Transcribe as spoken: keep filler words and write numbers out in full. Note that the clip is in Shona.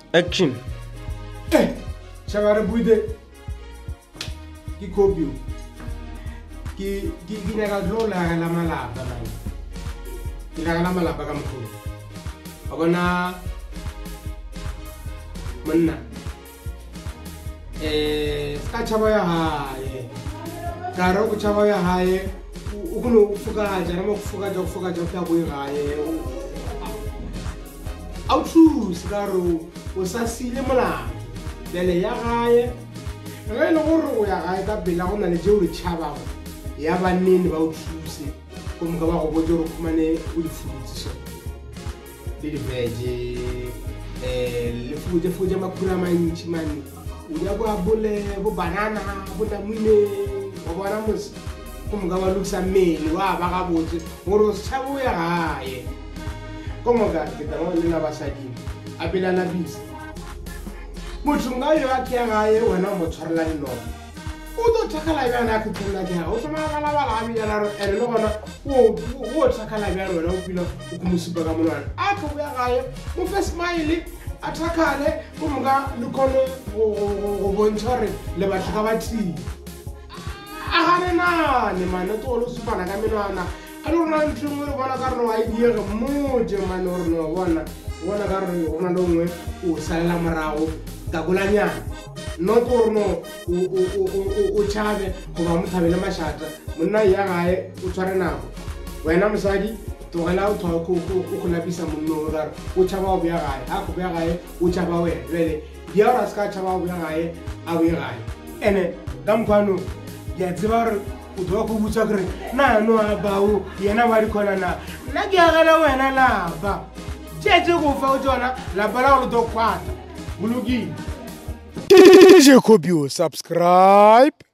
Action. Eh, chavare buide. Ki kopio. Ki ki ki nega glola la malapa na. Ki la la malapa ka mkhulu. Abona monna. Eh, ska chava ya haye. Karo ku chava ya haye. Ukuno ufuka jana mo kufuka jo kufuka jo ka boyi haye. Autu sigaro usasile mola. Dele ya haye. Re le gore o ya gae ka pela go na le je o le tšhabago ya bannene ba o thuse go mo ka ba go botse gore o khumane o di futsi le di vege eh le fuje fuje makura mantsi mane o ya bo abole bo banana bo namune go bona mos go mo ka ba luksa mmele wa ba ga botse gore o tšhabo ya gae go mo ka ke tamo le na basadi a pela na bisa motho nga yo a ke gae wena mo tshwarela dino o do thakala bana ka tsela ke o tsama ka la bala abi yana ere le gona o o thakala bana wena o pila o kumusiba ka monwana a ka ya gae mo fe smile a thakale go mga le kono go bontshore le batho ka bathi a gane na ne mane to lo supana ka menwana a lo rona ntshwe le bona ka rona wa idea ge moje mane o rona bona bona ka rona o rona dongwe o salela morago ka golanyana no torno o o o o chabe go ba mothabele mashata monna ya gae o tshware nako wena mosadi togela o thwa ko go lapisa monno ga o chaba o bya gae a go bya gae o chaba we bele ya ra ska chaba o bya gae a we gae ene damkwano ya tseba re o twa go butsa kre na no ba o yena ba di khona na na ke ya gela wena la ba jeje go fa o tsona la bala o do kwata Mulugi. D J Kopio, subscribe.